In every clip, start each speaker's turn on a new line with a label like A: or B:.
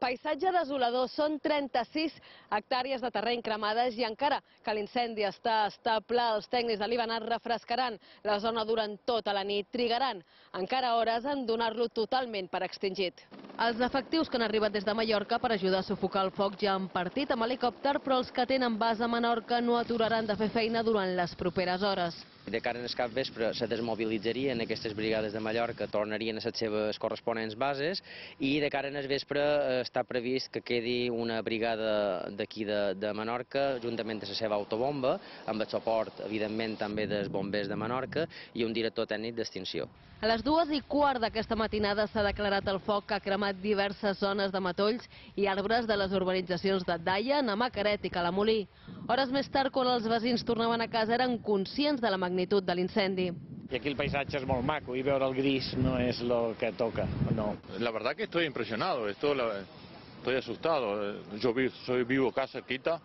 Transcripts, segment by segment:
A: Paisatge desolador, són 36 hectàrees de terreny cremades i encara que l'incendi està estable, els tècnics de l'Ivanat refrescaran la zona durant tota la nit, trigaran encara hores en donar-lo totalment per extingit. Els efectius que han arribat des de Mallorca per ajudar a sufocar el foc ja han partit amb helicòpter, però els que tenen base a Menorca no aturaran de fer feina durant les properes hores.
B: De cara al capvespre se desmobilitzarien aquestes brigades de Mallorca, tornarien a les seves corresponents bases i de cara al vespre està previst que quedi una brigada d'aquí de Menorca juntament amb la seva autobomba, amb el suport evidentment també dels bombers de Menorca i un director tècnic d'extinció.
A: A les 2:15 d'aquesta matinada s'ha declarat el foc que ha cremat diverses zones de matolls i arbres de les urbanitzacions de Daia, Namacaret i Calamolí. Hores més tard, quan els veïns tornaven a casa, eren conscients de la magnitud de l'incendi.
C: Y aquí el paisaje es muy maco y ver el gris no es lo que toca, no.
D: La verdad que estoy impresionado, estoy asustado. Yo vivo acá cerquita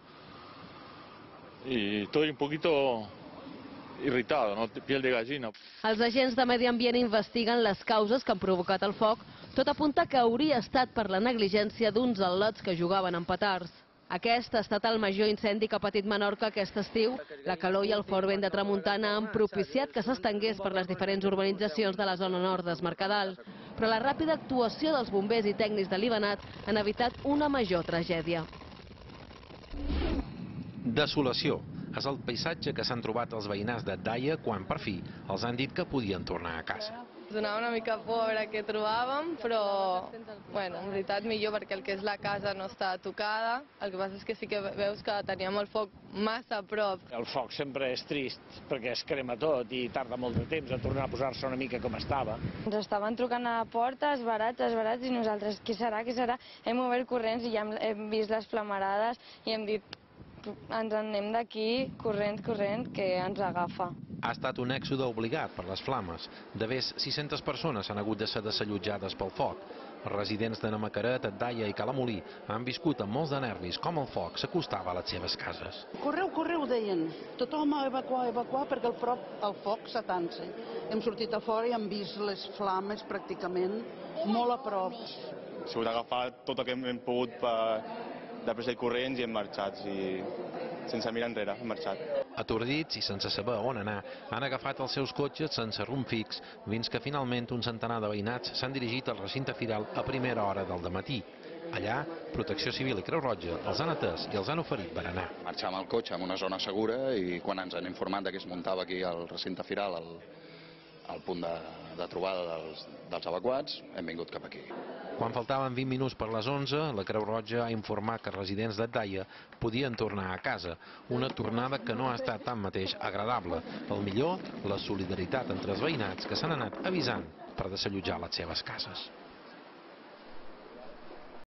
D: y estoy un poquito irritado, ¿no? Piel de gallina.
A: Els agents de Medi Ambient investiguen les causes que han provocat el foc. Tot apunta que hauria estat per la negligència d'uns al·lots que jugaven amb petards. Aquest ha estat el major incendi que ha patit Menorca aquest estiu. La calor i el fort vent de tramuntana han propiciat que s'estengués per les diferents urbanitzacions de la zona nord del Mercadal. Però la ràpida actuació dels bombers i tècnics de l'Ivanat han evitat una major tragèdia.
E: Desolació. És el paisatge que s'han trobat els veïnats de Daia quan, per fi, els han dit que podien tornar a casa.
F: Ens donava una mica por a veure què trobàvem, però, bueno, en veritat millor perquè el que és la casa no està tocada. El que passa és que sí que veus que teníem el foc massa a prop.
C: El foc sempre és trist perquè es crema tot i tarda molt de temps a tornar a posar-se una mica com estava.
G: Ens estaven trucant a la porta, esbarats, i nosaltres, què serà, què serà? Hem obert corrents i ja hem vist les flamarades i hem dit, ens en anem d'aquí, corrent, que ens agafa.
E: Ha estat un èxode obligat per les flames. De més 600 persones han hagut de ser desallotjades pel foc. Els residents de Namacaret, Daia i Calamolí han viscut amb molts de nervis com el foc s'acostava a les seves cases.
H: Correu, correu, deien. Tothom a evacuar, perquè el foc s'atansa. Hem sortit a fora i hem vist les flames pràcticament molt a prop.
I: Ha sigut agafar tot el que hem pogut de pressa i corrents i hem marxat, sense mirar enrere, hem marxat.
E: Atordits i sense saber on anar, han agafat els seus cotxes sense rumb fix, fins que finalment un centenar de veïnats s'han dirigit al recinte firal a primera hora del dematí. Allà, Protecció Civil i Creu Roja els han atès i els han oferit berenar.
J: Marxàvem al cotxe en una zona segura i quan ens han informat que es muntava aquí al recinte firal, al punt de trobada dels evacuats, hem vingut cap aquí.
E: Quan faltaven 20 minuts per les 11, la Creu Roja ha informat que els residents de Daia podien tornar a casa, una tornada que no ha estat tanmateix agradable. El millor, la solidaritat entre els veïnats que s'han anat avisant per desallotjar les seves cases.